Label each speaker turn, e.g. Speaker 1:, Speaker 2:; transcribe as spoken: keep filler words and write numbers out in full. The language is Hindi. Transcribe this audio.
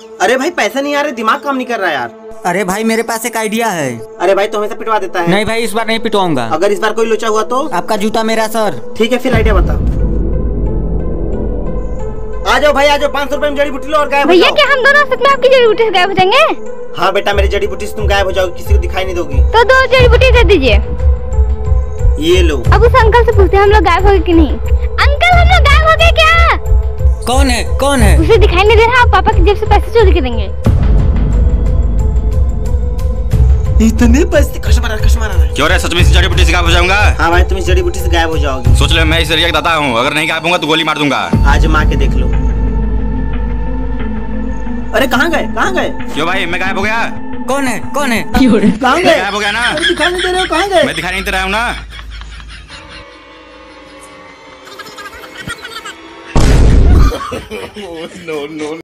Speaker 1: अरे भाई पैसा नहीं आ रहे, दिमाग काम नहीं कर रहा यार।
Speaker 2: अरे भाई मेरे पास एक आइडिया है।
Speaker 1: अरे भाई तो हमेशा पिटवा देता है।
Speaker 2: नहीं भाई इस बार नहीं पिटवाऊंगा।
Speaker 1: अगर इस बार कोई लोचा हुआ तो
Speaker 2: आपका जूता मेरा सर।
Speaker 1: ठीक है फिर आइडिया बता। आ जाओ भाई आ जाओ, पाँच सौ रुपए में जड़ी बूटी लो और गायब हो
Speaker 3: भैया
Speaker 1: जाओ।
Speaker 3: क्या हम दोनों सच में आपकी जड़ी बूटी से गायब हो जाएंगे?
Speaker 1: हाँ बेटा मेरी जड़ी बूटी से तुम गायब हो जाओगे, किसी को दिखाई नहीं दोगी।
Speaker 3: तो दो जड़ी बूटी दे दीजिए।
Speaker 1: ये लो।
Speaker 3: अब उस अंकल से पूछते हैं हम लोग गायब हो गए कि नहीं। अंकल हम लोग गायब हो गए क्या?
Speaker 2: कौन है कौन है?
Speaker 3: उसे दिखाई नहीं दे रहा, आप पापा की जेब से पैसे चोरी करेंगे।
Speaker 1: इतने पैसे कश मारा कश मारा है।
Speaker 4: क्यों रे, सच में इस जड़ी बूटी से गायब हो जाऊंगा?
Speaker 1: हाँ भाई तुम इस जड़ी बूटी से गायब हो जाओगे।
Speaker 4: सोच ले मैं इस एरिया का दाता हूँ, अगर नहीं गायब होऊंगा तो गोली मार दूंगा।
Speaker 1: आज माँ के देख लो। अरे कहाँ गए कहाँ गए?
Speaker 4: क्यों भाई मैं गायब हो गया?
Speaker 2: कौन है कौन है?
Speaker 1: कहाँ गए?
Speaker 4: गायब हो गया ना?
Speaker 1: दिखाई नहीं दे रहे हो, कहाँ गए?
Speaker 4: मैं दिखाई नहीं दे रहा हूँ ना। no, no.